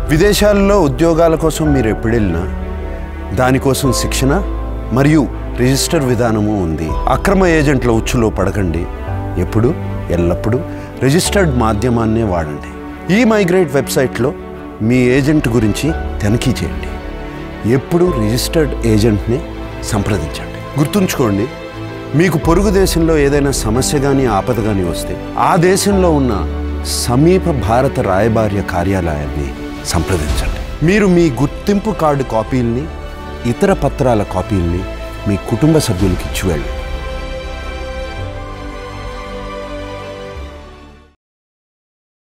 విదేశాల్లో ఉద్యోగాల కోసం మీరు ఎప్పుడు వెళ్ళినా దానికోసం శిక్షణ మరియు రిజిస్టర్ విధానము ఉంది. అక్రమ ఏజెంట్ల ఉచ్చులో పడకండి. ఎప్పుడు ఎల్లప్పుడూ రిజిస్టర్డ్ మాధ్యమాన్నే వాడండి. ఈ మైగ్రేట్ వెబ్సైట్లో మీ ఏజెంట్ గురించి తనిఖీ చేయండి. ఎప్పుడు రిజిస్టర్డ్ ఏజెంట్ని సంప్రదించండి. గుర్తుంచుకోండి, మీకు పొరుగు దేశంలో ఏదైనా సమస్య కానీ ఆపద కానీ వస్తే ఆ దేశంలో ఉన్న సమీప భారత రాయబార్య కార్యాలయాన్ని సంప్రదించండి. మీరు మీ గుర్తింపు కార్డు కాపీల్ని, ఇతర పత్రాల కాపీల్ని మీ కుటుంబ సభ్యులకి ఇచ్చివేయండి.